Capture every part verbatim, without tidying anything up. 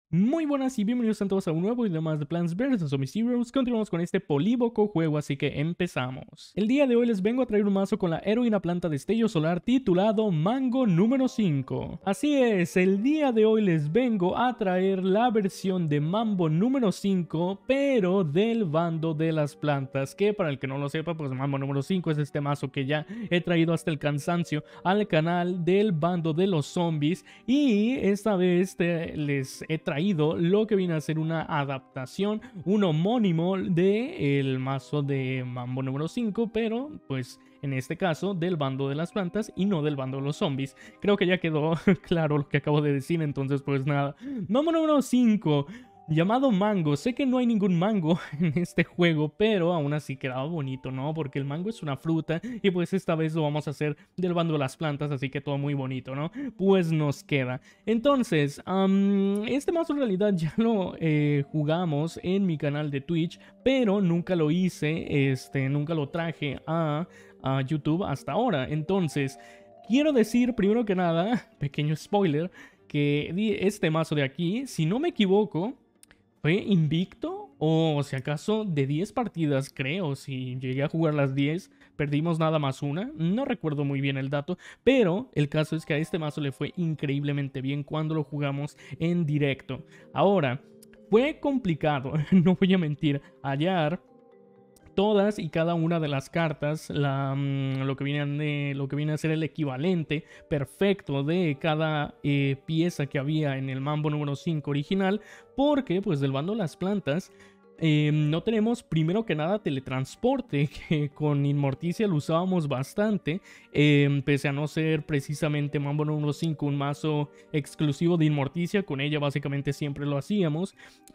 Muy buenas y bienvenidos a todos a un nuevo video más de Plants versus. Zombies Heroes. Continuamos con este polívoco juego, así que empezamos. El día de hoy les vengo a traer un mazo con la heroína planta destello solar titulado Mango número cinco. Así es, el día de hoy les vengo a traer la versión de Mambo número cinco, pero del bando de las plantas, que para el que no lo sepa, pues Mambo número cinco es este mazo que ya he traído hasta el cansancio al canal del bando de los zombies, y esta vez te, les he traído lo que viene a ser una adaptación, un homónimo del mazo de Mambo número cinco, pero pues en este caso del bando de las plantas y no del bando de los zombies. Creo que ya quedó claro lo que acabo de decir, entonces pues nada. Mambo número cinco, llamado mango. Sé que no hay ningún mango en este juego, pero aún así quedaba bonito, ¿no? Porque el mango es una fruta y pues esta vez lo vamos a hacer del bando de las plantas, así que todo muy bonito, ¿no? Pues nos queda. Entonces, um, este mazo en realidad ya lo eh, jugamos en mi canal de Twitch, pero nunca lo hice, este, nunca lo traje a, a YouTube hasta ahora. Entonces, quiero decir primero que nada, pequeño spoiler, que este mazo de aquí, si no me equivoco, fue invicto, o si acaso de diez partidas, creo, si llegué a jugar las diez, perdimos nada más una, no recuerdo muy bien el dato, pero el caso es que a este mazo le fue increíblemente bien cuando lo jugamos en directo. Ahora, fue complicado, no voy a mentir, hallar todas y cada una de las cartas, la, mm, lo, que viene de, lo que viene a ser el equivalente perfecto de cada eh, pieza que había en el Mambo número cinco original, porque pues del bando de las plantas eh, no tenemos primero que nada teletransporte, que con Inmorticia lo usábamos bastante, eh, pese a no ser precisamente Mambo número cinco un mazo exclusivo de Inmorticia, con ella básicamente siempre lo hacíamos,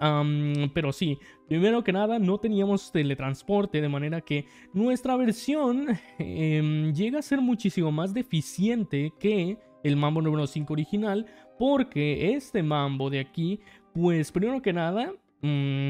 um, pero sí, primero que nada no teníamos teletransporte, de manera que nuestra versión eh, llega a ser muchísimo más deficiente que el Mambo número cinco original, porque este Mambo de aquí, pues primero que nada, mmm,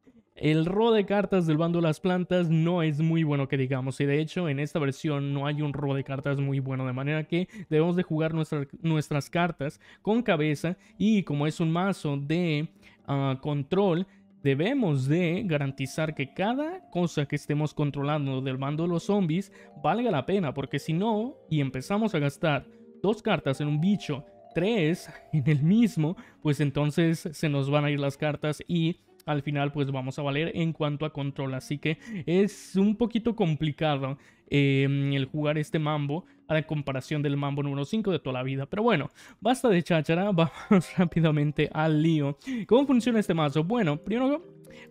el robo de cartas del bando de las plantas no es muy bueno que digamos, y de hecho en esta versión no hay un robo de cartas muy bueno, de manera que debemos de jugar nuestra, nuestras cartas con cabeza, y como es un mazo de uh, control, debemos de garantizar que cada cosa que estemos controlando del bando de los zombies valga la pena, porque si no, y empezamos a gastar dos cartas en un bicho, tres en el mismo, pues entonces se nos van a ir las cartas y al final pues vamos a valer en cuanto a control. Así que es un poquito complicado eh, el jugar este Mambo a la comparación del Mambo número cinco de toda la vida. Pero bueno, basta de cháchara, vamos rápidamente al lío. ¿Cómo funciona este mazo? Bueno, primero...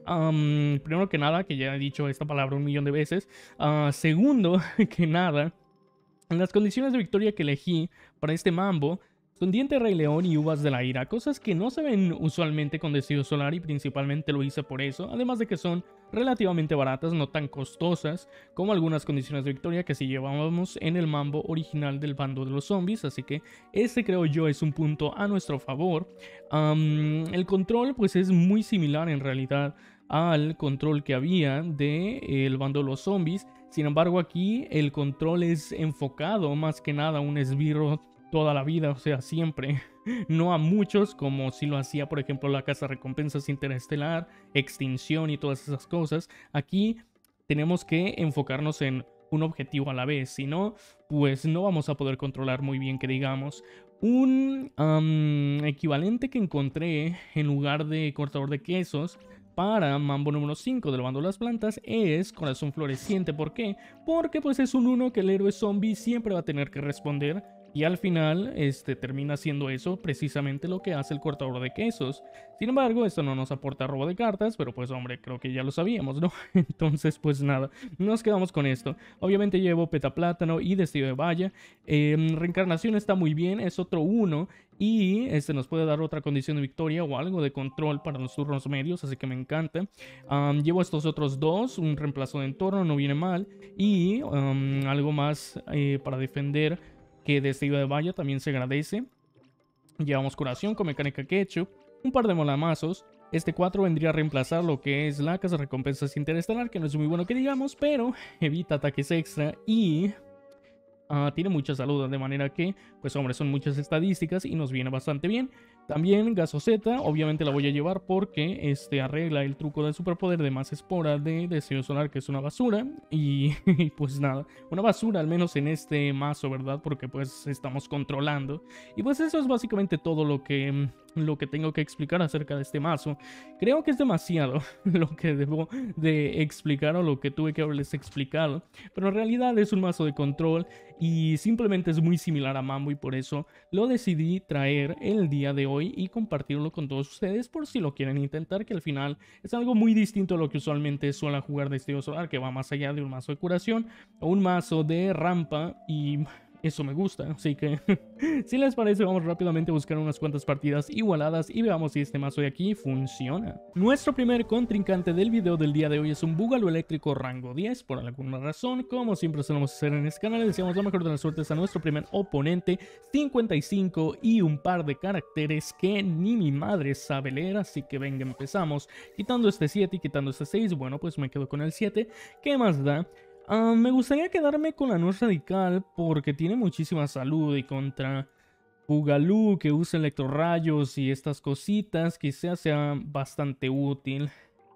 Um, primero que nada, que ya he dicho esta palabra un millón de veces. Uh, segundo que nada, las condiciones de victoria que elegí para este Mambo son Diente de Rey León y Uvas de la Ira, cosas que no se ven usualmente con Destello Solar, y principalmente lo hice por eso, además de que son relativamente baratas, no tan costosas como algunas condiciones de victoria que sí llevábamos en el Mambo original del bando de los zombies, así que este creo yo es un punto a nuestro favor. Um, el control pues es muy similar en realidad al control que había del bando de los zombies. Sin embargo, aquí el control es enfocado más que nada a un esbirro toda la vida, o sea, siempre. No a muchos, como si lo hacía, por ejemplo, la Casa Recompensas Interestelar, Extinción y todas esas cosas. Aquí tenemos que enfocarnos en un objetivo a la vez, si no, pues no vamos a poder controlar muy bien, que digamos. Un um, equivalente que encontré en lugar de cortador de quesos para Mambo número cinco del bando de las plantas es Corazón Floreciente. ¿Por qué? Porque pues es un uno que el héroe zombie siempre va a tener que responder, y al final este, termina siendo eso precisamente lo que hace el cortador de quesos. Sin embargo, esto no nos aporta robo de cartas, pero pues hombre, creo que ya lo sabíamos, ¿no? Entonces pues nada, nos quedamos con esto. Obviamente llevo Petaplátano y Destello de Valla. Eh, Reencarnación está muy bien, es otro uno, y este nos puede dar otra condición de victoria o algo de control para los turnos medios, así que me encanta. Um, llevo estos otros dos, un reemplazo de entorno, no viene mal, y um, algo más eh, para defender, que Destello de Valla también se agradece. Llevamos Curación con mecánica Ketchup, un par de molamazos. Este cuatro vendría a reemplazar lo que es la Casa Recompensas Interestelar, que no es muy bueno que digamos, pero evita ataques extra y Uh, tiene mucha salud, de manera que, pues hombre, son muchas estadísticas y nos viene bastante bien. También Gasoseta, obviamente la voy a llevar porque este arregla el truco del superpoder de más espora de Deseo Solar, que es una basura. Y, y pues nada, una basura al menos en este mazo, ¿verdad? Porque pues estamos controlando. Y pues eso es básicamente todo lo que, lo que tengo que explicar acerca de este mazo. Creo que es demasiado lo que debo de explicar o lo que tuve que haberles explicado. Pero en realidad es un mazo de control y simplemente es muy similar a Mambo y por eso lo decidí traer el día de hoy y compartirlo con todos ustedes por si lo quieren intentar, que al final es algo muy distinto a lo que usualmente suelen jugar Destello Solar, que va más allá de un mazo de curación o un mazo de rampa y eso me gusta, así que si les parece vamos rápidamente a buscar unas cuantas partidas igualadas y veamos si este mazo de aquí funciona. Nuestro primer contrincante del video del día de hoy es un Búgalo Eléctrico rango diez, por alguna razón, como siempre solemos hacer en este canal, deseamos la mejor de las suertes a nuestro primer oponente, cincuenta y cinco y un par de caracteres que ni mi madre sabe leer, así que venga empezamos, quitando este siete y quitando este seis, bueno pues me quedo con el siete, ¿qué más da? Uh, me gustaría quedarme con la Nuez Radical porque tiene muchísima salud y contra Boogaloo que usa electrorrayos y estas cositas quizás sea bastante útil.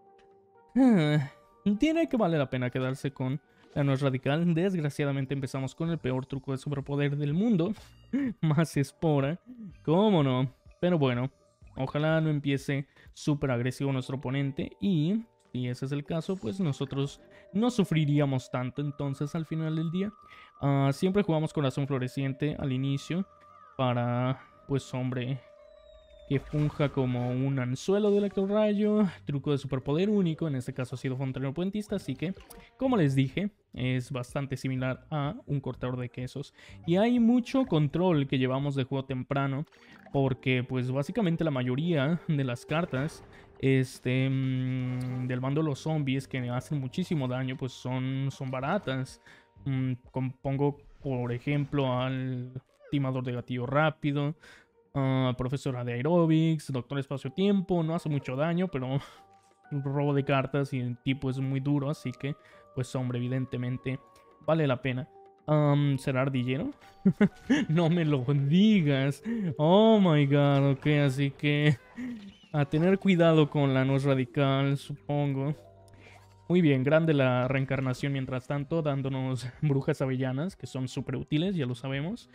Uh, tiene que valer la pena quedarse con la Nuez Radical. Desgraciadamente empezamos con el peor truco de superpoder del mundo. Más espora. ¿Cómo no? Pero bueno, ojalá no empiece súper agresivo nuestro oponente y... si ese es el caso, pues nosotros no sufriríamos tanto entonces al final del día. Uh, siempre jugamos Corazón Floreciente al inicio para, pues hombre, que funja como un anzuelo de electrorrayo, truco de superpoder único, en este caso ha sido Fontanero Puentista, así que, como les dije, es bastante similar a un cortador de quesos. Y hay mucho control que llevamos de juego temprano, porque pues básicamente la mayoría de las cartas este mmm, del bando de los zombies que hacen muchísimo daño pues son, son baratas. Mm, pongo por ejemplo al timador de gatillo rápido, uh, profesora de aerobics, doctor espacio-tiempo, no hace mucho daño pero un robo de cartas y el tipo es muy duro, así que pues hombre, evidentemente vale la pena. Um, ¿Será ardillero? No me lo digas. Oh my god, ok, así que a tener cuidado con la Nuez Radical, supongo. Muy bien, grande la reencarnación mientras tanto, dándonos brujas avellanas, que son súper útiles, ya lo sabemos.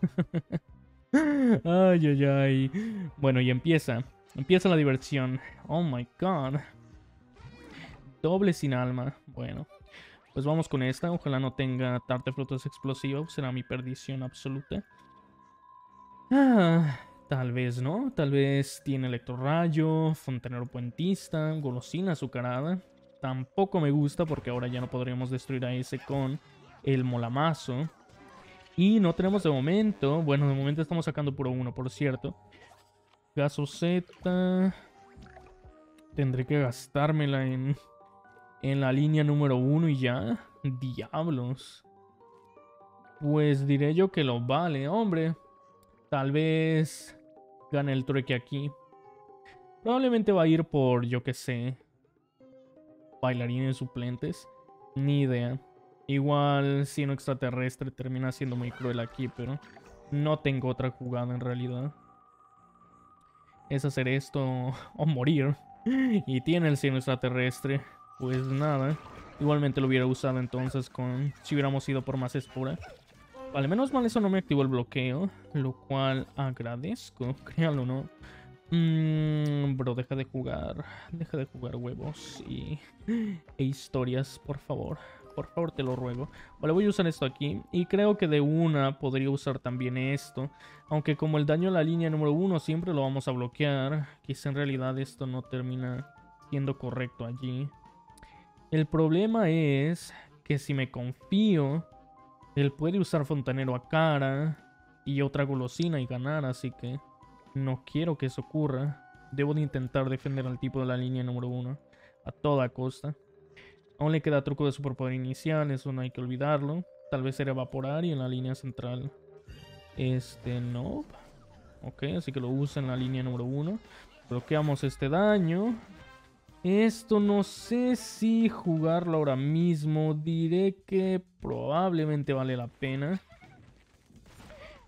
Ay, ay, ay. Bueno, y empieza. Empieza la diversión. Oh my god. Doble sin alma. Bueno, pues vamos con esta. Ojalá no tenga tarte frutas explosivos. Será mi perdición absoluta. Ah... Tal vez, ¿no? Tal vez tiene electrorrayo, fontanero puentista, golosina azucarada. Tampoco me gusta porque ahora ya no podríamos destruir a ese con el molamazo. Y no tenemos de momento... Bueno, de momento estamos sacando puro uno, por cierto. Gasoseta. Tendré que gastármela en, en la línea número uno y ya. Diablos. Pues diré yo que lo vale, hombre. Tal vez gane el trueque aquí. Probablemente va a ir por, yo que sé, bailarines suplentes. Ni idea. Igual, si no extraterrestre termina siendo muy cruel aquí, pero no tengo otra jugada en realidad. Es hacer esto o morir. Y tiene el cielo extraterrestre. Pues nada. Igualmente lo hubiera usado entonces con si hubiéramos ido por más espora. Vale, menos mal eso no me activó el bloqueo, lo cual agradezco, créanlo o no. Mmm, bro, deja de jugar, deja de jugar huevos y e historias, por favor. Por favor, te lo ruego. Vale, voy a usar esto aquí. Y creo que de una podría usar también esto. Aunque como el daño a la línea número uno siempre lo vamos a bloquear. Quizá en realidad esto no termina siendo correcto allí. El problema es que si me confío... Él puede usar fontanero a cara y otra golosina y ganar, así que no quiero que eso ocurra. Debo de intentar defender al tipo de la línea número uno a toda costa. Aún le queda truco de superpoder inicial, eso no hay que olvidarlo. Tal vez será evaporar y en la línea central. Este, no. Ok, así que lo usa en la línea número uno. Bloqueamos este daño. Esto no sé si jugarlo ahora mismo. Diré que probablemente vale la pena.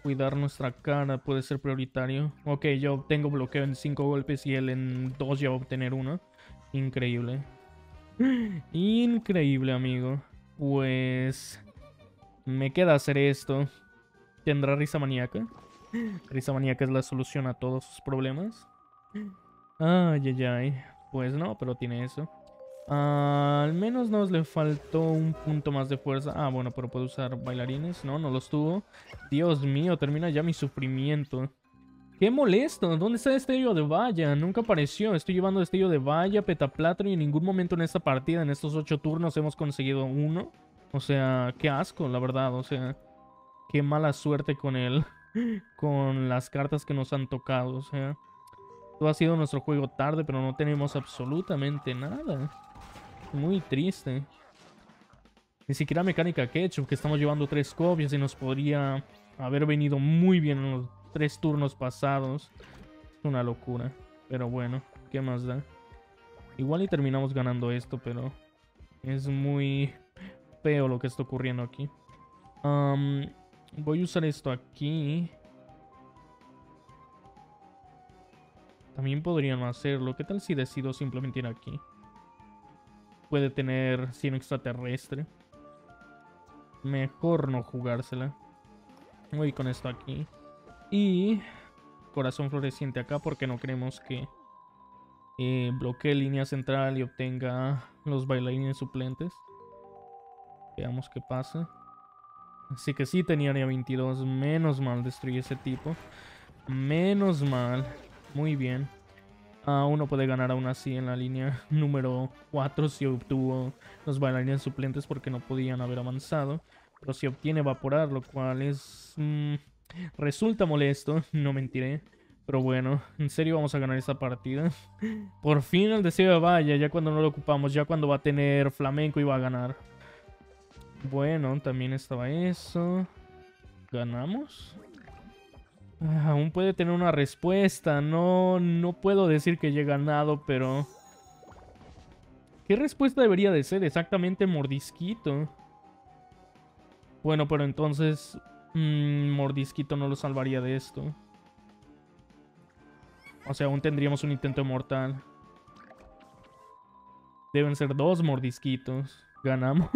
Cuidar nuestra cara puede ser prioritario. Ok, yo tengo bloqueo en cinco golpes y él en dos ya va a obtener uno. Increíble. Increíble, amigo. Pues... me queda hacer esto. ¿Tendrá risa maníaca? Risa maníaca es la solución a todos sus problemas. Ay, ay, ay. Pues no, pero tiene eso. Ah, al menos nos le faltó un punto más de fuerza. Ah, bueno, pero puedo usar bailarines. No, no los tuvo. Dios mío, termina ya mi sufrimiento. ¡Qué molesto! ¿Dónde está el destello de valla? Nunca apareció. Estoy llevando destello de valla, petaplátano y en ningún momento en esta partida, en estos ocho turnos, hemos conseguido uno. O sea, qué asco, la verdad. O sea, qué mala suerte con él. Con las cartas que nos han tocado. O sea, todo ha sido nuestro juego tarde, pero no tenemos absolutamente nada. Muy triste. Ni siquiera mecánica ketchup, que estamos llevando tres copias y nos podría haber venido muy bien en los tres turnos pasados. Es una locura. Pero bueno, ¿qué más da? Igual y terminamos ganando esto, pero es muy feo lo que está ocurriendo aquí. Um, voy a usar esto aquí. También podrían hacerlo. ¿Qué tal si decido simplemente ir aquí? Puede tener cien extraterrestre. Mejor no jugársela. Voy con esto aquí. Y corazón floreciente acá porque no queremos que eh, bloquee línea central y obtenga los bailarines suplentes. Veamos qué pasa. Así que sí tenía área veintidós. Menos mal destruye ese tipo. Menos mal. Muy bien. Uh, uno puede ganar aún así en la línea número cuatro si obtuvo los bailarines suplentes porque no podían haber avanzado. Pero si obtiene evaporar, lo cual es... Mmm, resulta molesto, no mentiré. Pero bueno, en serio vamos a ganar esta partida. Por fin el deseo de valla, ya cuando no lo ocupamos, ya cuando va a tener flamenco y va a ganar. Bueno, también estaba eso. ¿Ganamos? Ah, aún puede tener una respuesta. No, no puedo decir que haya ganado, pero... ¿qué respuesta debería de ser? Exactamente mordisquito. Bueno, pero entonces... Mmm, mordisquito no lo salvaría de esto. O sea, aún tendríamos un intento mortal. Deben ser dos mordisquitos. ¿Ganamos?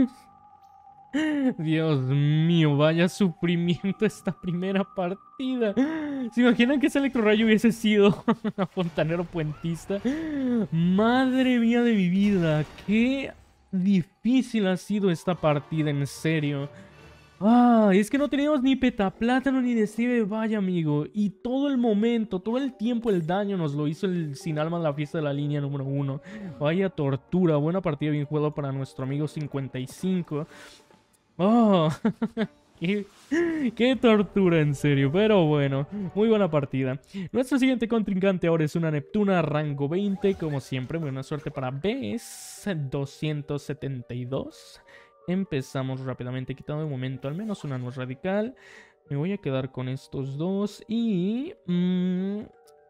Dios mío, vaya sufrimiento esta primera partida. ¿Se imaginan que ese electrorrayo hubiese sido fontanero puentista? Madre mía de mi vida, qué difícil ha sido esta partida, en serio. Ah, es que no teníamos ni petaplátano ni destello de valla, amigo. Y todo el momento, todo el tiempo el daño nos lo hizo el sin alma de la fiesta de la línea número uno. Vaya tortura, buena partida, bien jugado para nuestro amigo cincuenta y cinco. Oh, qué, qué tortura, en serio. Pero bueno, muy buena partida. Nuestro siguiente contrincante ahora es una Neptuna rango veinte. Como siempre, buena suerte para B S doscientos setenta y dos. Empezamos rápidamente, quitando de momento al menos una nuez radical. Me voy a quedar con estos dos y... Mmm,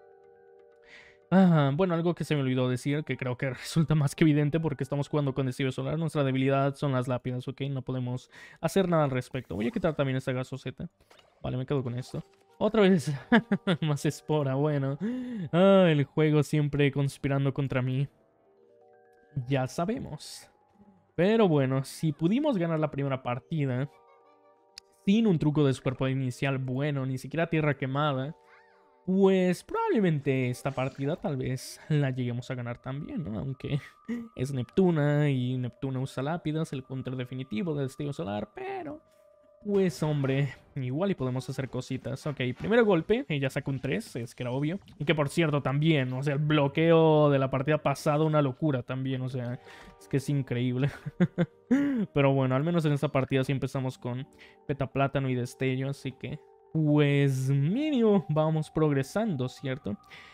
Ah, bueno, algo que se me olvidó decir, que creo que resulta más que evidente porque estamos jugando con destello solar. Nuestra debilidad son las lápidas, ¿ok? No podemos hacer nada al respecto. Voy a quitar también esta gasoseta. Vale, me quedo con esto. Otra vez, más espora, bueno. Ah, el juego siempre conspirando contra mí. Ya sabemos. Pero bueno, si pudimos ganar la primera partida sin un truco de superpoder inicial bueno, ni siquiera tierra quemada, pues probablemente esta partida tal vez la lleguemos a ganar también, ¿no? Aunque es Neptuna y Neptuna usa lápidas, el counter definitivo del destello solar, pero... pues hombre, igual y podemos hacer cositas. Ok, primero golpe, ella saca un tres, es que era obvio. Y que por cierto también, o sea, el bloqueo de la partida pasada, una locura también, o sea, es que es increíble. Pero bueno, al menos en esta partida sí empezamos con petaplátano y destello, así que... pues mínimo, vamos progresando, ¿cierto?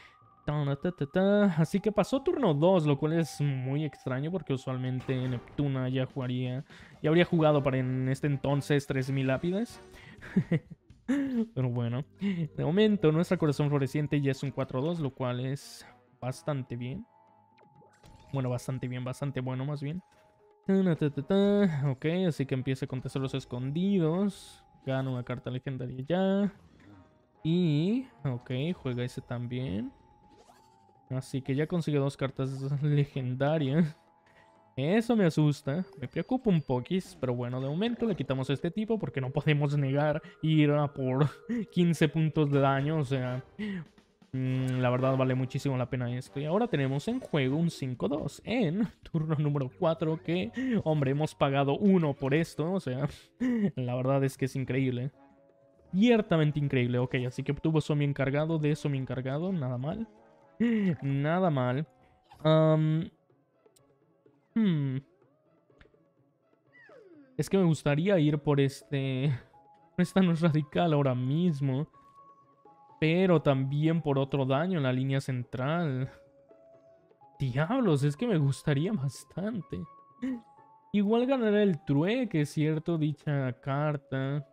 Así que pasó turno dos, lo cual es muy extraño porque usualmente Neptuna ya jugaría, ya habría jugado para en este entonces tres mil lápidas. Pero bueno, de momento nuestra corazón floreciente ya es un cuatro dos, lo cual es bastante bien. Bueno, bastante bien, bastante bueno más bien. Ok, así que empieza con tesoros escondidos. Gano una carta legendaria ya. Y... ok, juega ese también. Así que ya consigue dos cartas legendarias. Eso me asusta, me preocupa un poquis, pero bueno, de momento le quitamos a este tipo porque no podemos negar ir a por quince puntos de daño, o sea, mmm, la verdad vale muchísimo la pena esto. Y ahora tenemos en juego un cinco dos en turno número cuatro que, hombre, hemos pagado uno por esto, o sea, la verdad es que es increíble. Ciertamente increíble, ok, así que obtuvo Somi encargado de Somi encargado, nada mal. Nada mal. Um, Hmm. Es que me gustaría ir por este... Esta no es radical ahora mismo. Pero también por otro daño en la línea central. Diablos, es que me gustaría bastante. Igual ganará el trueque, ¿cierto? Dicha carta.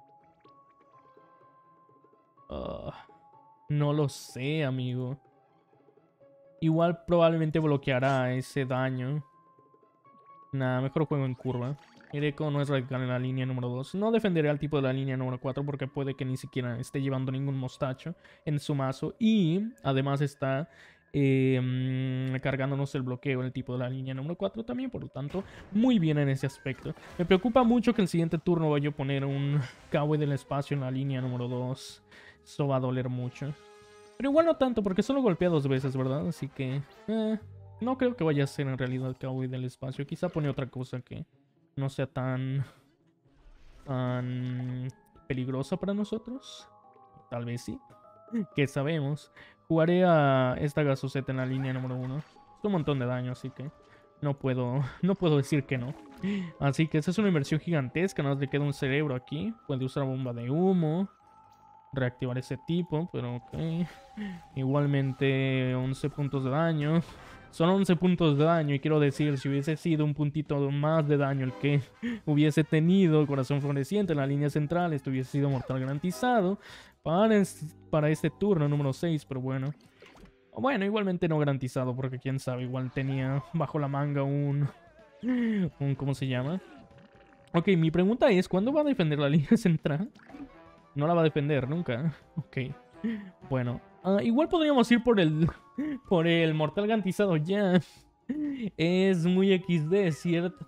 Uh, no lo sé, amigo. Igual probablemente bloqueará ese daño. Nah, mejor juego en curva. Hireko no es radical en la línea número dos. No defenderé al tipo de la línea número cuatro porque puede que ni siquiera esté llevando ningún mostacho en su mazo. Y además está eh, mm, cargándonos el bloqueo en el tipo de la línea número cuatro también. Por lo tanto, muy bien en ese aspecto. Me preocupa mucho que el siguiente turno vaya a poner un Kawe del espacio en la línea número dos. Eso va a doler mucho. Pero igual no tanto porque solo golpea dos veces, ¿verdad? Así que... Eh, no creo que vaya a ser en realidad Kawe del espacio. Quizá pone otra cosa que no sea tan... tan... peligrosa para nosotros. Tal vez sí. ¿Qué sabemos? Jugaré a esta Gazoseta en la línea número uno. Es un montón de daño, así que... No puedo... no puedo decir que no. Así que esa es una inversión gigantesca. Nada más le queda un cerebro aquí. Puede usar bomba de humo. Reactivar ese tipo, pero ok. Igualmente once puntos de daño. Son once puntos de daño y quiero decir, si hubiese sido un puntito más de daño el que hubiese tenido Corazón Floreciente en la línea central, esto hubiese sido mortal garantizado para, es, para este turno número seis, pero bueno. Bueno, igualmente no garantizado porque quién sabe, igual tenía bajo la manga un... un ¿cómo se llama? Ok, mi pregunta es, ¿cuándo va a defender la línea central? No la va a defender nunca. Ok. Bueno. Uh, igual podríamos ir por el... por el mortal garantizado ya. Es muy equis de, ¿cierto?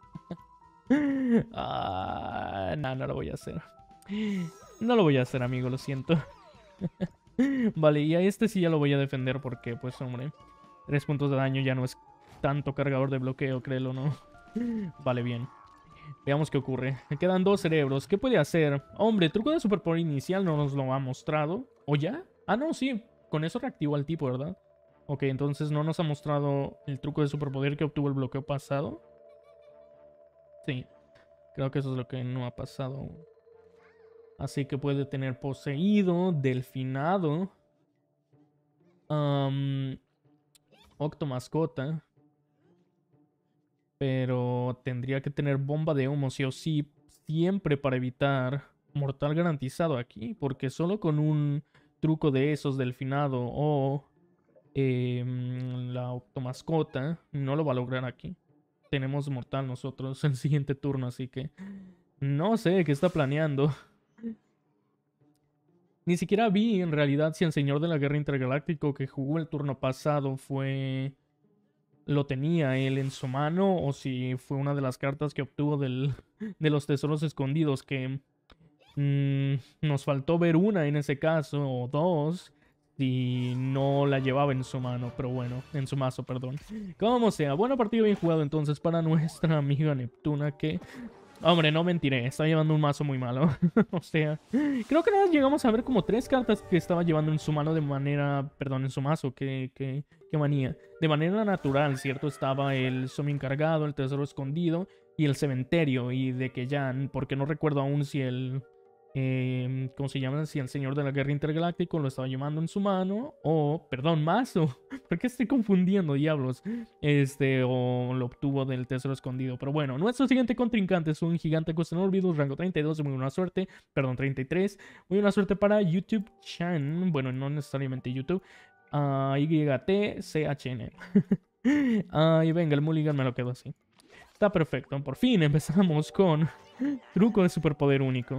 Ah, no, no lo voy a hacer. No lo voy a hacer, amigo, lo siento. Vale, y a este sí ya lo voy a defender porque, pues, hombre... Tres puntos de daño ya no es tanto cargador de bloqueo, créelo, ¿no? Vale, bien. Veamos qué ocurre. Me quedan dos cerebros. ¿Qué puede hacer? Hombre, truco de superpoder inicial no nos lo ha mostrado. ¿O ya? Ah, no, sí. Con eso reactivó al tipo, ¿verdad? Ok, entonces no nos ha mostrado el truco de superpoder que obtuvo el bloqueo pasado. Sí. Creo que eso es lo que no ha pasado. Así que puede tener poseído, delfinado. Um, Octomascota. Pero tendría que tener bomba de humo sí o sí, siempre para evitar mortal garantizado aquí. Porque solo con un truco de esos, delfinado o eh, la octomascota, no lo va a lograr aquí. Tenemos mortal nosotros el siguiente turno, así que no sé qué está planeando. Ni siquiera vi en realidad si el señor de la guerra intergaláctico que jugó el turno pasado fue... lo tenía él en su mano o si fue una de las cartas que obtuvo del, de los tesoros escondidos que mmm, nos faltó ver una en ese caso o dos si no la llevaba en su mano, pero bueno, en su mazo, perdón. Como sea, buena partida bien jugado entonces para nuestra amiga Neptuna que... Hombre, no mentiré, está llevando un mazo muy malo. O sea, creo que nada más llegamos a ver como tres cartas que estaba llevando en su mano de manera... Perdón, en su mazo, qué, qué, qué manía. De manera natural, ¿cierto? Estaba el Somi encargado, el tesoro escondido y el cementerio. Y de que ya, porque no recuerdo aún si el... Eh, ¿Cómo se llama? Si el señor de la guerra intergaláctico lo estaba llevando en su mano. O, perdón, mazo. ¿Por qué estoy confundiendo, diablos? Este, o lo obtuvo del tesoro escondido. Pero bueno, nuestro siguiente contrincante es un gigante cuesta no olvidos, rango treinta y dos, muy buena suerte. Perdón, treinta y tres. Muy buena suerte para YouTube Chan. Bueno, no necesariamente YouTube. Uh, Y T C H N. uh, y venga, el mulligan me lo quedo así. Está perfecto. Por fin empezamos con truco de superpoder único.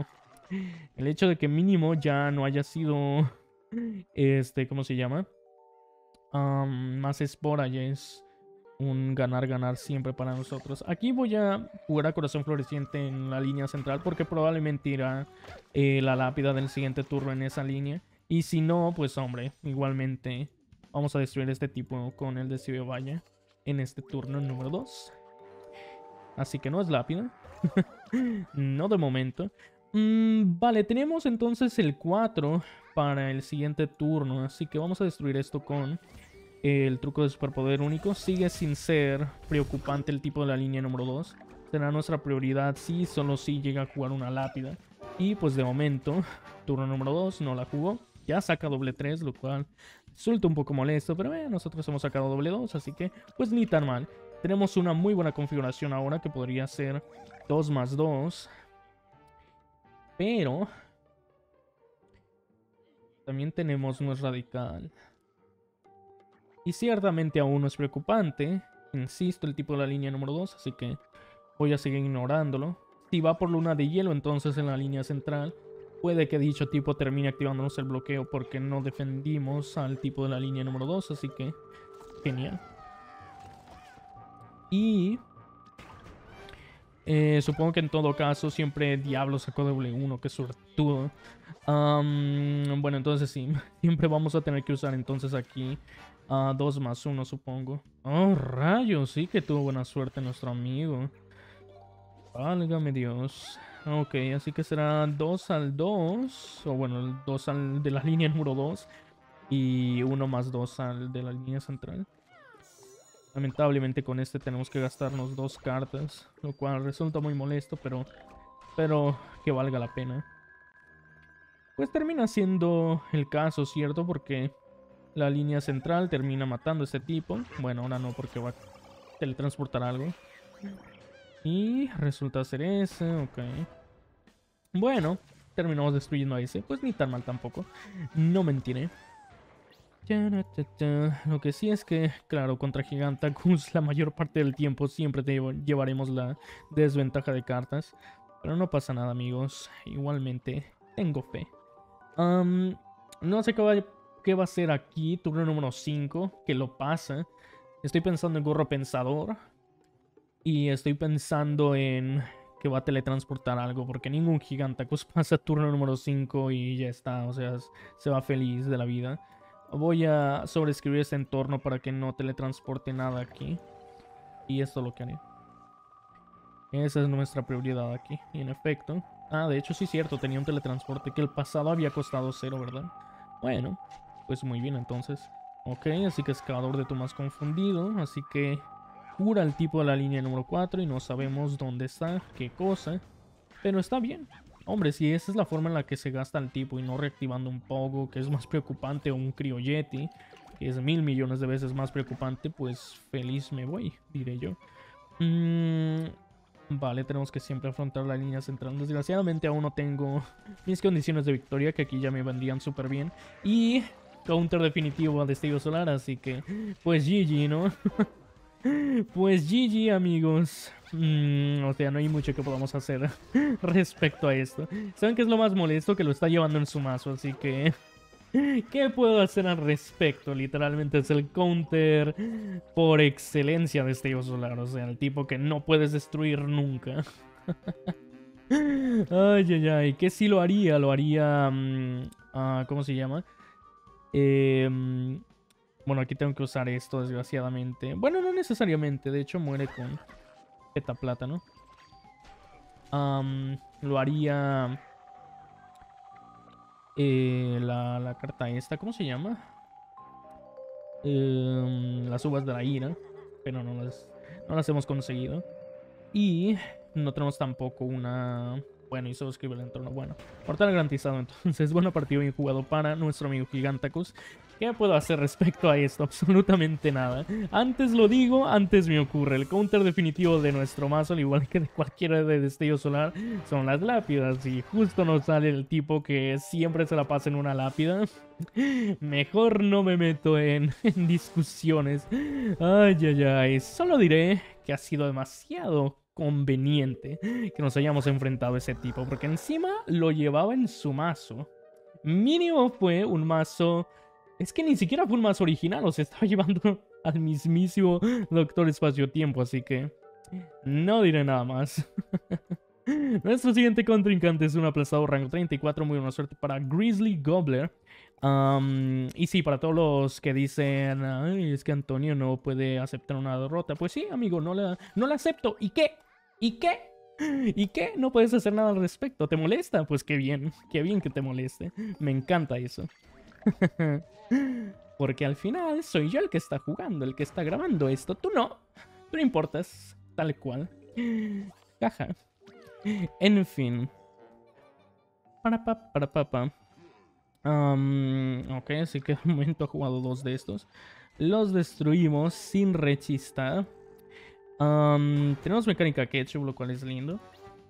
El hecho de que mínimo ya no haya sido, este, ¿cómo se llama? Um, más espora ya es un ganar-ganar siempre para nosotros. Aquí voy a jugar a Corazón Floreciente en la línea central porque probablemente irá eh, la lápida del siguiente turno en esa línea. Y si no, pues hombre, igualmente vamos a destruir este tipo con el Decidio Valle en este turno número dos. Así que no es lápida. No de momento. Mm, vale, tenemos entonces el cuatro para el siguiente turno. Así que vamos a destruir esto con el truco de superpoder único. Sigue sin ser preocupante el tipo de la línea número dos. Será nuestra prioridad si solo si llega a jugar una lápida. Y pues de momento, turno número dos no la jugó. Ya saca doble tres, lo cual resulta un poco molesto. Pero eh, nosotros hemos sacado doble dos, así que pues ni tan mal. Tenemos una muy buena configuración ahora que podría ser dos más dos. Pero también tenemos no es radical. Y ciertamente aún no es preocupante. Insisto, el tipo de la línea número dos, así que voy a seguir ignorándolo. Si va por luna de hielo, entonces en la línea central puede que dicho tipo termine activándonos el bloqueo porque no defendimos al tipo de la línea número dos, así que genial. Y eh, supongo que en todo caso siempre Diablo sacó doble uno, qué suertudo. Um, bueno, entonces sí, siempre vamos a tener que usar entonces aquí a uh, dos más uno, supongo. Oh, rayos, sí que tuvo buena suerte nuestro amigo. Válgame Dios. Ok, así que será dos al dos. O bueno, el dos al de la línea número dos. Y uno más dos al de la línea central. Lamentablemente con este tenemos que gastarnos dos cartas. Lo cual resulta muy molesto, pero... Pero que valga la pena. Pues termina siendo el caso, ¿cierto? Porque la línea central termina matando a este tipo. Bueno, ahora no, porque va a teletransportar algo. Y resulta ser ese, ok. Bueno, terminamos destruyendo a ese. Pues ni tan mal tampoco. No mentiré. Lo que sí es que, claro, contra Gigantakus la mayor parte del tiempo siempre te llevaremos la desventaja de cartas. Pero no pasa nada, amigos. Igualmente, tengo fe. Um, no sé qué va, qué va a ser aquí, turno número cinco, que lo pasa. Estoy pensando en Gorro Pensador. Y estoy pensando en que va a teletransportar algo, porque ningún Gigantakus pasa turno número cinco y ya está, o sea, se va feliz de la vida. Voy a sobreescribir este entorno para que no teletransporte nada aquí. Y esto es lo que haré. Esa es nuestra prioridad aquí. Y en efecto... Ah, de hecho sí es cierto, tenía un teletransporte que el pasado había costado cero, ¿verdad? Bueno, pues muy bien entonces. Ok, así que excavador de Tomás confundido. Así que cura el tipo de la línea número cuatro y no sabemos dónde está, qué cosa. Pero está bien. Hombre, si esa es la forma en la que se gasta el tipo y no reactivando un Pogo, que es más preocupante, o un Cryojeti, que es mil millones de veces más preocupante, pues feliz me voy, diré yo. Mmm... Vale, tenemos que siempre afrontar la línea central. Desgraciadamente aún no tengo mis condiciones de victoria, que aquí ya me vendrían súper bien. Y counter definitivo a Destello Solar, así que pues G G, ¿no? Pues G G, amigos. Mm, o sea, no hay mucho que podamos hacer respecto a esto. ¿Saben qué es lo más molesto? Que lo está llevando en su mazo, así que... ¿Qué puedo hacer al respecto? Literalmente es el counter por excelencia de Destello Solar. O sea, el tipo que no puedes destruir nunca. Ay, ay, ay. ¿Qué sí lo haría? Lo haría... Um, uh, ¿Cómo se llama? Eh, um, bueno, aquí tengo que usar esto, desgraciadamente. Bueno, no necesariamente. De hecho, muere con Petaplátano. Um, lo haría... Eh, la, la carta esta, ¿cómo se llama? Eh, las uvas de la ira. Pero no las, no las hemos conseguido. Y no tenemos tampoco una... Bueno, y solo escribe el entorno. Bueno, portal garantizado entonces. Buena partida, bien jugado para nuestro amigo Gigantakus. ¿Qué puedo hacer respecto a esto? Absolutamente nada. Antes lo digo, antes me ocurre. El counter definitivo de nuestro mazo, al igual que de cualquiera de Destello Solar, son las lápidas. Y justo nos sale el tipo que siempre se la pasa en una lápida. Mejor no me meto en, en discusiones. Ay, ay, ay. Solo diré que ha sido demasiado conveniente que nos hayamos enfrentado a ese tipo, porque encima lo llevaba en su mazo. Mínimo fue un mazo... Es que ni siquiera fue un mazo original, o sea, estaba llevando al mismísimo Doctor Espacio-Tiempo, así que no diré nada más. Nuestro siguiente contrincante es un aplastado rango treinta y cuatro, muy buena suerte para Grizzly Gobbler. Um, y sí, para todos los que dicen, ay, es que Antonio no puede aceptar una derrota. Pues sí, amigo, no la, no la acepto. ¿Y qué? ¿Y qué? ¿Y qué? No puedes hacer nada al respecto. ¿Te molesta? Pues qué bien, qué bien que te moleste. Me encanta eso. Porque al final soy yo el que está jugando, el que está grabando esto. Tú no. Tú no importas, tal cual. Caja. En fin. Para pa, para pa, pa. Um, ok, así que de momento ha jugado dos de estos. Los destruimos sin rechistar. Um, tenemos mecánica ketchup, lo cual es lindo.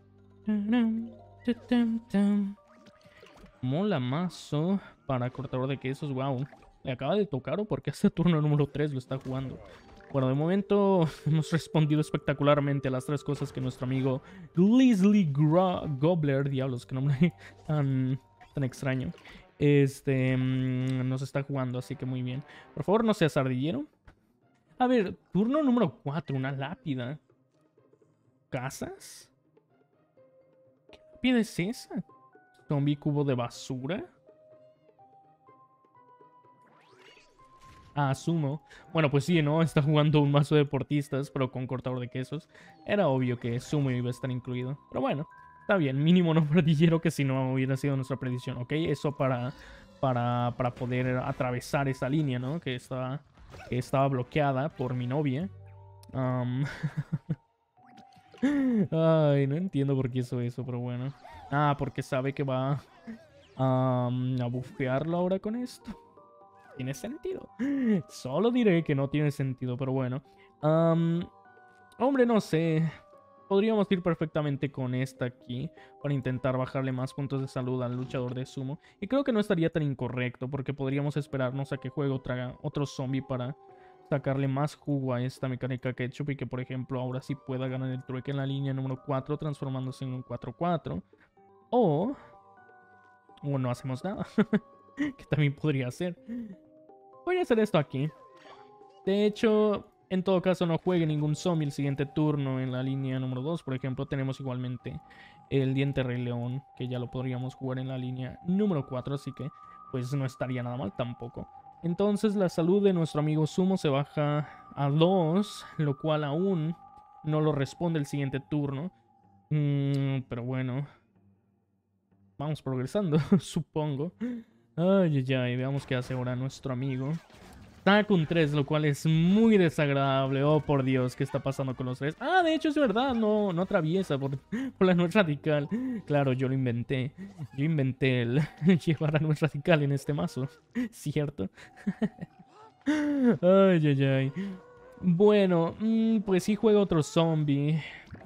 Mola mazo para cortador de quesos. Wow. ¿Le acaba de tocar o porque este turno número tres lo está jugando? Bueno, de momento hemos respondido espectacularmente a las tres cosas que nuestro amigo Grizzly Gobbler, diablos, qué nombre tan, tan extraño, este, mmm, nos está jugando, así que muy bien. Por favor, no seas ardillero. A ver, turno número cuatro, una lápida. ¿Casas? ¿Qué lápida es esa? ¿Zombie cubo de basura? Ah, Sumo. Bueno, pues sí, ¿no? Está jugando un mazo de deportistas, pero con cortador de quesos. Era obvio que Sumo iba a estar incluido. Pero bueno, está bien. Mínimo no ardillero, que si no hubiera sido nuestra predicción, ¿ok? Eso para, para, para poder atravesar esa línea, ¿no? Que estaba, que estaba bloqueada por mi novia. Um... Ay, no entiendo por qué hizo eso, pero bueno. Ah, porque sabe que va um, a bufearlo ahora con esto. Tiene sentido. Solo diré que no tiene sentido, pero bueno. Um, hombre, no sé. Podríamos ir perfectamente con esta aquí para intentar bajarle más puntos de salud al luchador de sumo. Y creo que no estaría tan incorrecto porque podríamos esperarnos a que juegue otra, otro zombie para sacarle más jugo a esta mecánica ketchup y que, por ejemplo, ahora sí pueda ganar el trueque en la línea número cuatro transformándose en un cuatro cuatro. O... O no hacemos nada. Que también podría ser. Voy a hacer esto aquí. De hecho, en todo caso no juegue ningún zombie el siguiente turno en la línea número dos. Por ejemplo, tenemos igualmente el Diente Rey León, que ya lo podríamos jugar en la línea número cuatro, así que pues no estaría nada mal tampoco. Entonces la salud de nuestro amigo Sumo se baja a dos, lo cual aún no lo responde el siguiente turno. Mm, pero bueno, vamos progresando, supongo. Ay, ay, ay, veamos qué hace ahora nuestro amigo. Está con tres, lo cual es muy desagradable. Oh, por Dios, ¿qué está pasando con los tres? Ah, de hecho es verdad, no, no atraviesa por, por la nuez radical. Claro, yo lo inventé. Yo inventé el llevar a nuez radical en este mazo. ¿Cierto? Ay, ay, ay. Bueno, mmm, pues sí juega otro zombie.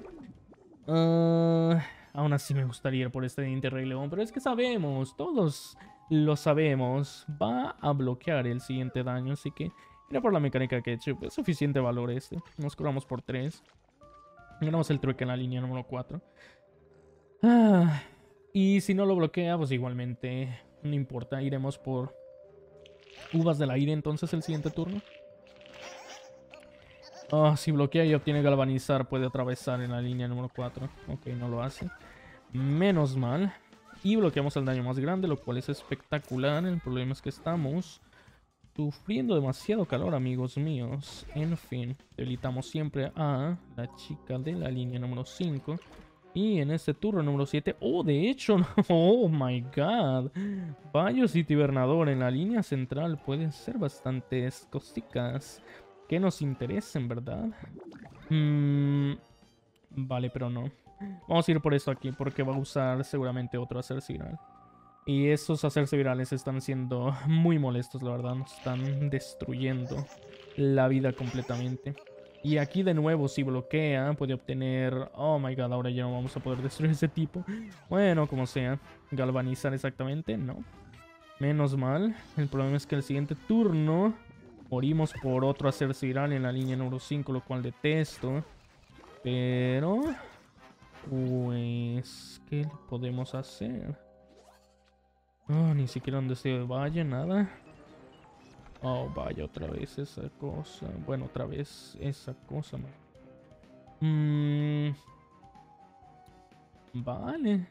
Uh, aún así me gustaría ir por este Diente Rey León, pero es que sabemos, todos... Lo sabemos, va a bloquear el siguiente daño, así que iré por la mecánica ketchup. Es suficiente valor este. Nos curamos por tres. Ganamos el trueque en la línea número cuatro. Ah, y si no lo bloquea, pues igualmente no importa. Iremos por uvas del aire entonces el siguiente turno. Ah, si bloquea y obtiene galvanizar, puede atravesar en la línea número cuatro. Ok, no lo hace. Menos mal. Y bloqueamos el daño más grande, lo cual es espectacular. El problema es que estamos sufriendo demasiado calor, amigos míos. En fin, debilitamos siempre a la chica de la línea número cinco. Y en este turno número siete... Oh, de hecho, oh my god. Bayo City Hibernador en la línea central pueden ser bastantes cositas que nos interesen, ¿verdad? Mm, vale, pero no. Vamos a ir por esto aquí porque va a usar seguramente otro hacerse viral. Y esos hacerse virales están siendo muy molestos, la verdad. Nos están destruyendo la vida completamente. Y aquí de nuevo si bloquea puede obtener... Oh my god, ahora ya no vamos a poder destruir ese tipo. Bueno, como sea. Galvanizar exactamente, no. Menos mal. El problema es que el siguiente turno morimos por otro hacerse viral en la línea número cinco, lo cual detesto. Pero... pues... ¿qué podemos hacer? Oh, ni siquiera donde se vaya, nada. Oh, vaya, otra vez esa cosa. Bueno, otra vez esa cosa. Mmm... Vale.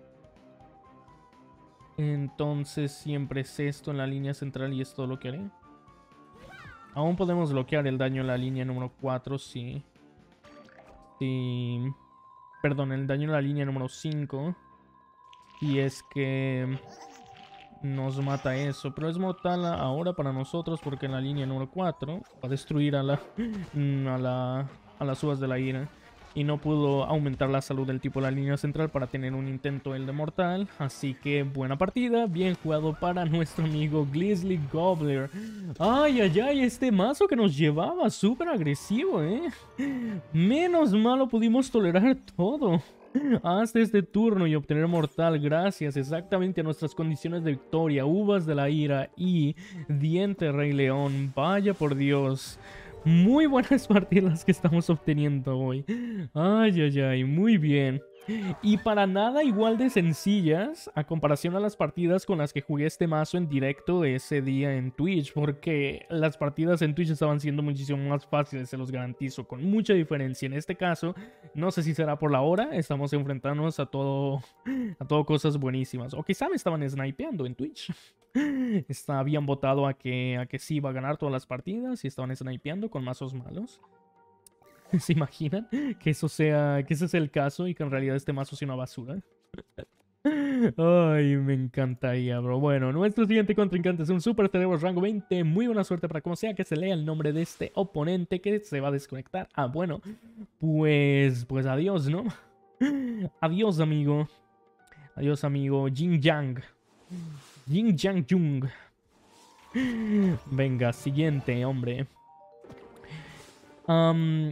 Entonces siempre es esto en la línea central y es todo lo que haré. Aún podemos bloquear el daño en la línea número cuatro, sí. Sí. Perdón, el daño en la línea número cinco. Y es que nos mata eso. Pero es mortal ahora para nosotros porque en la línea número cuatro va a destruir a la, a la, a las uvas de la ira. Y no pudo aumentar la salud del tipo de la línea central para tener un intento el de mortal. Así que buena partida, bien jugado para nuestro amigo Glizzly Gobbler. Ay, ay, ay, este mazo que nos llevaba súper agresivo, eh. Menos mal lo pudimos tolerar todo hasta este turno y obtener mortal gracias exactamente a nuestras condiciones de victoria, uvas de la ira y diente rey león. Vaya por Dios. Muy buenas partidas que estamos obteniendo hoy. Ay, ay, ay, muy bien. Y para nada igual de sencillas a comparación a las partidas con las que jugué este mazo en directo ese día en Twitch, porque las partidas en Twitch estaban siendo muchísimo más fáciles, se los garantizo, con mucha diferencia. En este caso, no sé si será por la hora, estamos enfrentándonos a todo, a todo cosas buenísimas. O quizá me estaban snipeando en Twitch. Está, habían votado a que, a que sí iba a ganar todas las partidas y estaban snipeando con mazos malos. ¿Se imaginan que eso sea, que ese es el caso y que en realidad este mazo sea una basura? Ay, me encantaría, bro. Bueno, nuestro siguiente contrincante es un Super Cerebro rango veinte. Muy buena suerte para como sea que se lea el nombre de este oponente que se va a desconectar. Ah, bueno, pues, pues adiós, ¿no? Adiós, amigo. Adiós, amigo. Jin Yang. Jin Yang Jung. Venga, siguiente, hombre. Um,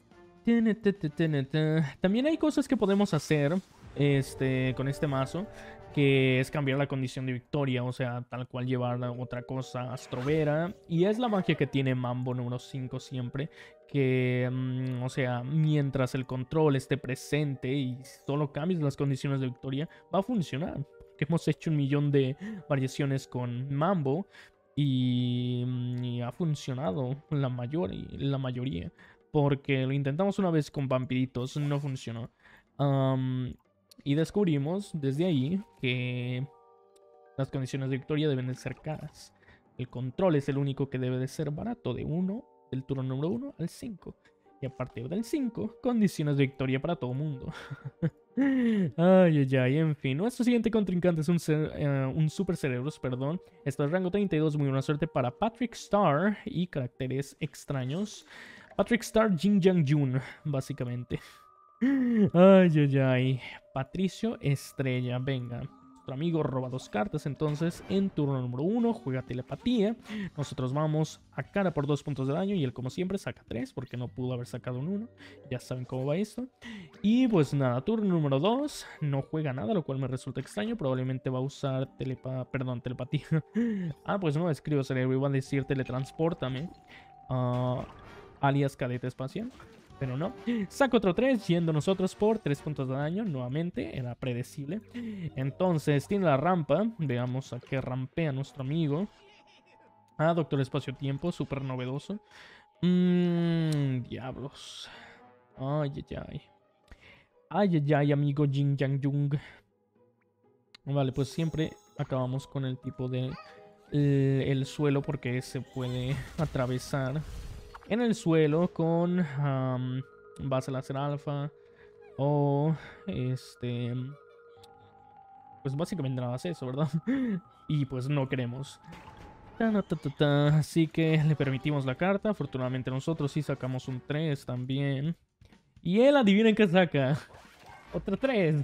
También hay cosas que podemos hacer este, con este mazo, que es cambiar la condición de victoria, o sea, tal cual llevar otra cosa Astrovera. Y es la magia que tiene Mambo número cinco siempre, que, um, o sea, mientras el control esté presente y solo cambies las condiciones de victoria, va a funcionar. Que hemos hecho un millón de variaciones con Mambo y, y ha funcionado la, mayor, la mayoría. Porque lo intentamos una vez con vampiritos, no funcionó. Um, y descubrimos desde ahí que las condiciones de victoria deben de ser caras. El control es el único que debe de ser barato, de uno, del turno número uno al cinco. Y a partir del cinco, condiciones de victoria para todo mundo. Ay, ay, ay, en fin. Nuestro siguiente contrincante es un, cer uh, un Super Cerebros, perdón. Esto es rango treinta y dos, muy buena suerte para Patrick Star y caracteres extraños. Patrick Star, Jin Yang Jun, básicamente. Ay, ay, ay. Patricio Estrella, venga. Nuestro amigo roba dos cartas, entonces en turno número uno juega telepatía. Nosotros vamos a cara por dos puntos de daño y él como siempre saca tres porque no pudo haber sacado un uno. Ya saben cómo va esto. Y pues nada, turno número dos no juega nada, lo cual me resulta extraño. Probablemente va a usar telepa perdón, telepatía. Ah, pues no, escribo cerebro, iba a decir teletranspórtame. Uh, alias cadete espacial. Pero no. Saca otro tres, yendo nosotros por tres puntos de daño. Nuevamente, era predecible. Entonces, tiene la rampa. Veamos a qué rampea nuestro amigo. Ah, Doctor Espacio-Tiempo, súper novedoso. Mmm, diablos. Ay, ay, ay. Ay, ay, ay, amigo Jin Yang Jung. Vale, pues siempre acabamos con el tipo de... El, el suelo, porque se puede atravesar en el suelo con um, base láser alfa o este, pues básicamente nada más eso, ¿verdad? Y pues no queremos. Ta, ta, ta, ta. Así que le permitimos la carta. Afortunadamente nosotros sí sacamos un tres también. Y él, adivinen qué saca. Otro tres.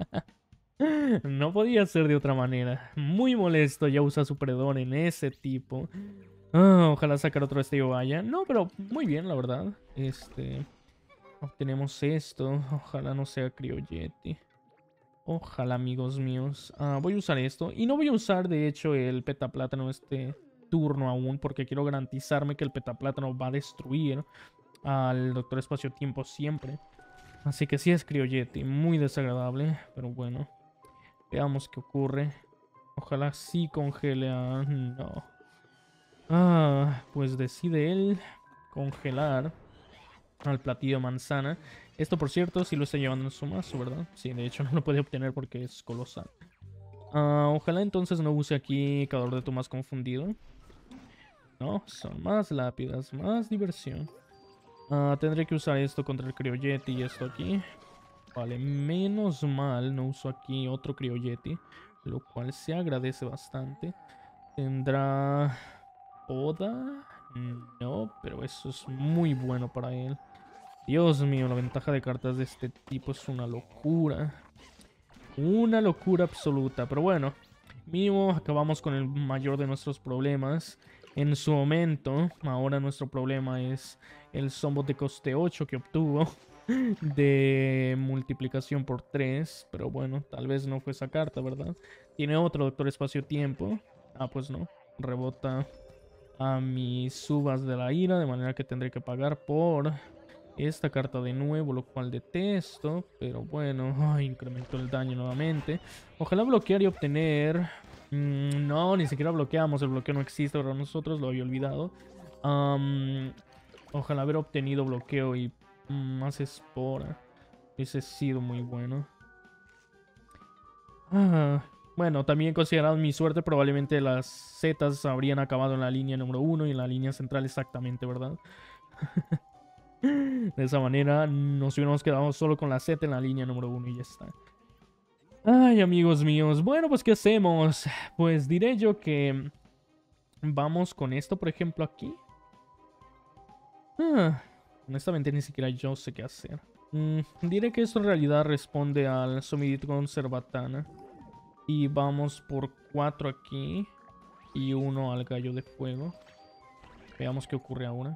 No podía ser de otra manera. Muy molesto, ya usa su predón en ese tipo. Ah, ojalá sacar otro Destello Vaya. No, pero muy bien, la verdad. Este... Obtenemos esto. Ojalá no sea Criolleti. Ojalá, amigos míos. Ah, voy a usar esto. Y no voy a usar, de hecho, el petaplátano este turno aún. Porque quiero garantizarme que el petaplátano va a destruir al Doctor Espacio-Tiempo siempre. Así que sí es Criolleti, muy desagradable, pero bueno. Veamos qué ocurre. Ojalá sí congele a... No. Ah, pues decide él congelar al platillo manzana. Esto, por cierto, sí lo está llevando en su mazo, ¿verdad? Sí, de hecho no lo puede obtener porque es colosal. Ah, ojalá entonces no use aquí Cazador de Tumbas confundido. No, son más lápidas, más diversión. Ah, tendré que usar esto contra el Criolleti y esto aquí. Vale, menos mal no uso aquí otro Criolleti, lo cual se agradece bastante. Tendrá poda, no, pero eso es muy bueno para él. Dios mío, la ventaja de cartas de este tipo es una locura. Una locura absoluta, pero bueno, mínimo acabamos con el mayor de nuestros problemas. En su momento, ahora nuestro problema es el Zombot de coste ocho que obtuvo de multiplicación por tres, pero bueno, tal vez no fue esa carta, ¿verdad? Tiene otro Doctor Espacio-Tiempo. Ah, pues no, rebota a mis subas de la ira, de manera que tendré que pagar por esta carta de nuevo, lo cual detesto, pero bueno, ay, incrementó el daño nuevamente. Ojalá bloquear y obtener... Mm, no, ni siquiera bloqueamos, el bloqueo no existe para nosotros, lo había olvidado. Um, ojalá haber obtenido bloqueo y mm, más espora. Hubiese sido muy bueno. Ah, bueno, también considerado mi suerte, probablemente las zetas habrían acabado en la línea número uno y en la línea central exactamente, ¿verdad? De esa manera nos hubiéramos quedado solo con la Z en la línea número uno y ya está. Ay, amigos míos. Bueno, pues ¿qué hacemos? Pues diré yo que vamos con esto, por ejemplo, aquí. Ah, honestamente ni siquiera yo sé qué hacer. Mm, diré que esto en realidad responde al Somidit Conservatana. Y vamos por cuatro aquí. Y uno al Gallo de Fuego. Veamos qué ocurre ahora.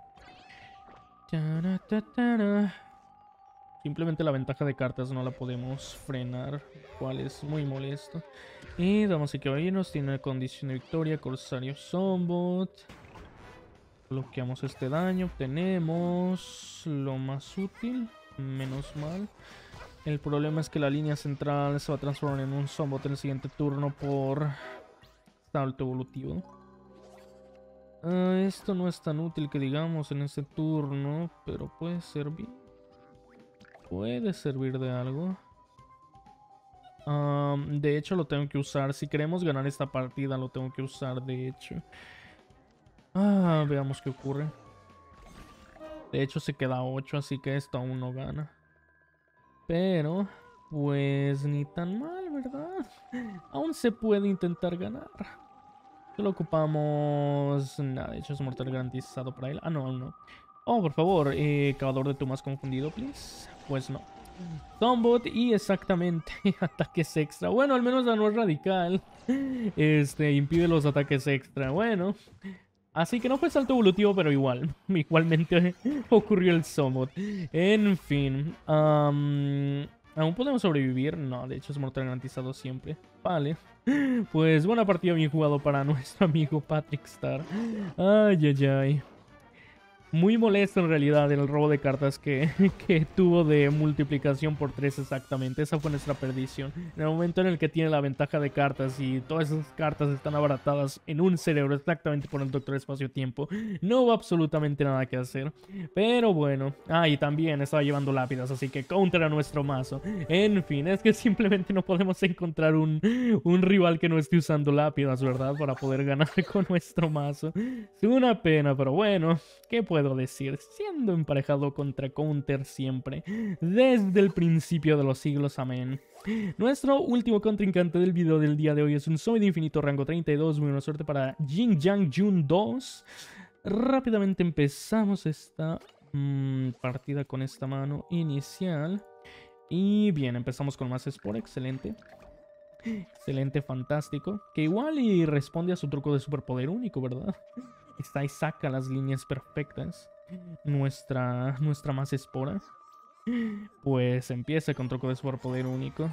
Simplemente la ventaja de cartas no la podemos frenar, lo cual es muy molesto. Y damas y caballeros, tiene condición de victoria, Corsario Zombot. Bloqueamos este daño, obtenemos lo más útil, menos mal. El problema es que la línea central se va a transformar en un Zombot en el siguiente turno por salto evolutivo. Uh, esto no es tan útil que digamos en este turno, pero puede servir. Puede servir de algo. Um, de hecho, lo tengo que usar. Si queremos ganar esta partida, lo tengo que usar, de hecho. Ah, veamos qué ocurre. De hecho, se queda ocho, así que esto aún no gana. Pero, pues, ni tan mal, ¿verdad? Aún se puede intentar ganar. Solo ocupamos... Nada, de hecho es mortal garantizado para él. Ah, no, aún no. Oh, por favor, eh, cavador de tumbas confundido, please. Pues no. Zombot y exactamente ataques extra. Bueno, al menos la no es radical. Este, impide los ataques extra. Bueno. Así que no fue salto evolutivo, pero igual. Igualmente ocurrió el Zombot. En fin. Um, ¿Aún podemos sobrevivir? No, de hecho es mortal garantizado siempre. Vale. Pues buena partida bien jugado para nuestro amigo Patrick Star. Ay, ay, ay. Muy molesto en realidad el robo de cartas que, que tuvo de multiplicación por tres exactamente. Esa fue nuestra perdición. En el momento en el que tiene la ventaja de cartas y todas esas cartas están abaratadas en un cerebro exactamente por el Doctor Espacio-Tiempo, no hubo absolutamente nada que hacer. Pero bueno. Ah, y también estaba llevando lápidas, así que counter a nuestro mazo. En fin, es que simplemente no podemos encontrar un, un rival que no esté usando lápidas, ¿verdad? Para poder ganar con nuestro mazo. Es una pena, pero bueno. ¿Qué puedo decir? Siendo emparejado contra Counter siempre, desde el principio de los siglos, amén. Nuestro último contrincante del video del día de hoy es un Zombie de infinito rango treinta y dos. Muy buena suerte para Jin Yang Jun dos. Rápidamente empezamos esta mmm, partida con esta mano inicial. Y bien, empezamos con más Spore, excelente. Excelente, fantástico. Que igual y responde a su truco de superpoder único, ¿verdad? Está y saca las líneas perfectas. Nuestra, nuestra más espora. Pues empieza con truco de superpoder único.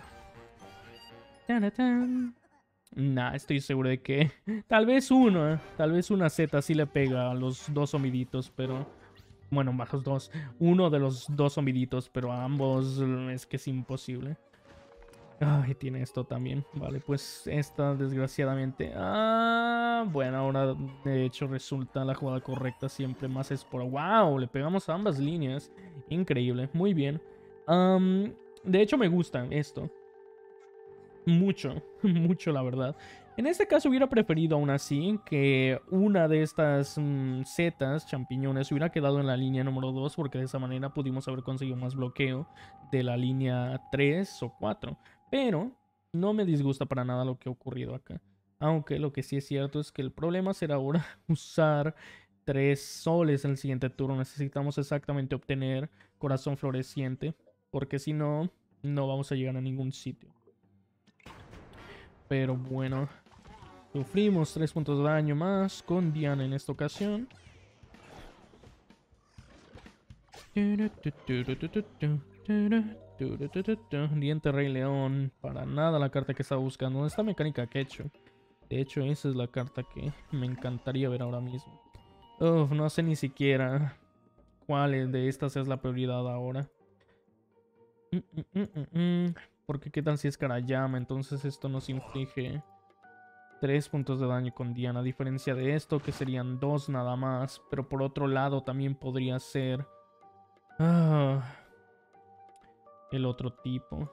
Nah, estoy seguro de que tal vez uno, ¿eh? Tal vez una Z sí le pega a los dos homiditos, pero Bueno, más los dos. Uno de los dos zombiditos, pero a ambos es que es imposible. Ay, tiene esto también. Vale, pues esta desgraciadamente... Ah, bueno, ahora de hecho resulta la jugada correcta siempre más espora. ¡Wow! Le pegamos a ambas líneas. Increíble, muy bien. Um, de hecho me gusta esto. Mucho, mucho la verdad. En este caso hubiera preferido aún así que una de estas mmm, setas, champiñones, hubiera quedado en la línea número dos, porque de esa manera pudimos haber conseguido más bloqueo de la línea tres o cuatro. Pero no me disgusta para nada lo que ha ocurrido acá. Aunque lo que sí es cierto es que el problema será ahora usar tres soles en el siguiente turno. Necesitamos exactamente obtener corazón floreciente, porque si no, no vamos a llegar a ningún sitio. Pero bueno, sufrimos tres puntos de daño más con Diana en esta ocasión. Diente Rey León. Para nada la carta que estaba buscando. ¿Dónde está Mecánica Quecho? De hecho, esa es la carta que me encantaría ver ahora mismo. Uf, no sé ni siquiera cuál de estas es la prioridad ahora. Mm, mm, mm, mm, mm. Porque qué tal si es Karayama. Entonces esto nos inflige tres puntos de daño con Diana. A diferencia de esto, que serían dos nada más. Pero por otro lado también podría ser... Ah, el otro tipo.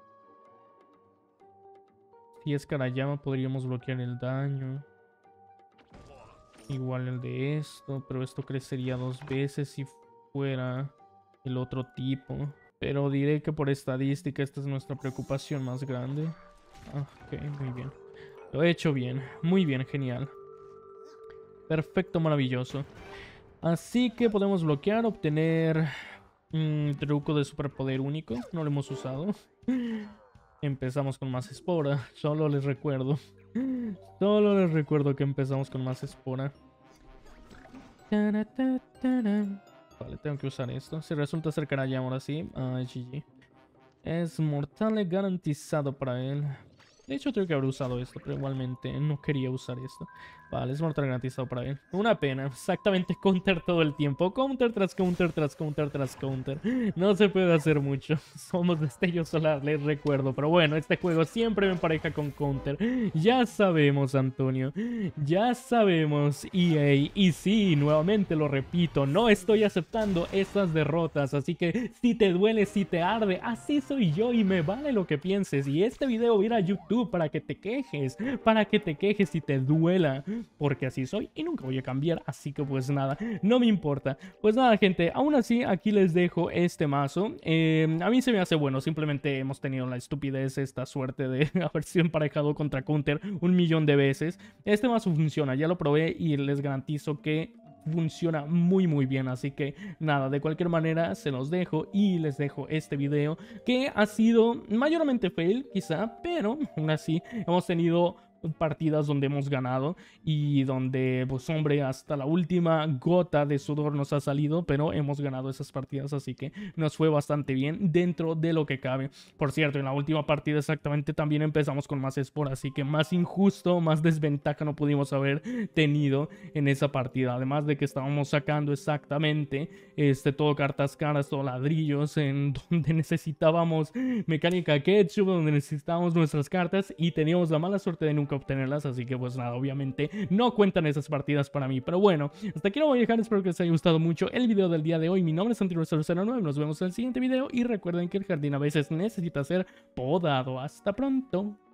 Si es Karayama podríamos bloquear el daño. Igual el de esto. Pero esto crecería dos veces si fuera el otro tipo. Pero diré que por estadística esta es nuestra preocupación más grande. Ok, muy bien. Lo he hecho bien. Muy bien, genial. Perfecto, maravilloso. Así que podemos bloquear, obtener un truco de superpoder único. No lo hemos usado. Empezamos con más espora. Solo les recuerdo. Solo les recuerdo que empezamos con más espora. Vale, tengo que usar esto. Si resulta ser Karayama ahora sí. Ah, G G. Es mortal garantizado para él. De hecho, tengo que haber usado esto, pero igualmente no quería usar esto. Vale, es mortal garantizado para él. Una pena. Exactamente counter todo el tiempo. Counter tras counter tras counter tras counter. No se puede hacer mucho. Somos destello solar, les recuerdo. Pero bueno, este juego siempre me empareja con counter. Ya sabemos, Antonio. Ya sabemos, E A. Y sí, nuevamente lo repito, no estoy aceptando estas derrotas. Así que si te duele, si te arde, así soy yo y me vale lo que pienses. Y este video irá a YouTube para que te quejes, para que te quejes y te duela, porque así soy y nunca voy a cambiar, así que pues nada, no me importa. Pues nada, gente, aún así aquí les dejo este mazo. Eh, a mí se me hace bueno, simplemente hemos tenido la estupidez, esta suerte de haber sido emparejado contra counter un millón de veces. Este mazo funciona, ya lo probé y les garantizo que funciona muy muy bien, así que nada, de cualquier manera se los dejo y les dejo este video que ha sido mayormente fail quizá, pero aún así hemos tenido partidas donde hemos ganado y donde, pues hombre, hasta la última gota de sudor nos ha salido, pero hemos ganado esas partidas, así que nos fue bastante bien dentro de lo que cabe. Por cierto, en la última partida exactamente también empezamos con más espora, así que más injusto, más desventaja no pudimos haber tenido en esa partida, además de que estábamos sacando exactamente este, todo cartas caras, todo ladrillos, en donde necesitábamos mecánica ketchup, donde necesitábamos nuestras cartas y teníamos la mala suerte de nunca obtenerlas, así que pues nada, obviamente no cuentan esas partidas para mí, pero bueno, hasta aquí lo voy a dejar, espero que les haya gustado mucho el video del día de hoy. Mi nombre es Santiago cero cero nueve, nos vemos en el siguiente video y recuerden que el jardín a veces necesita ser podado. Hasta pronto.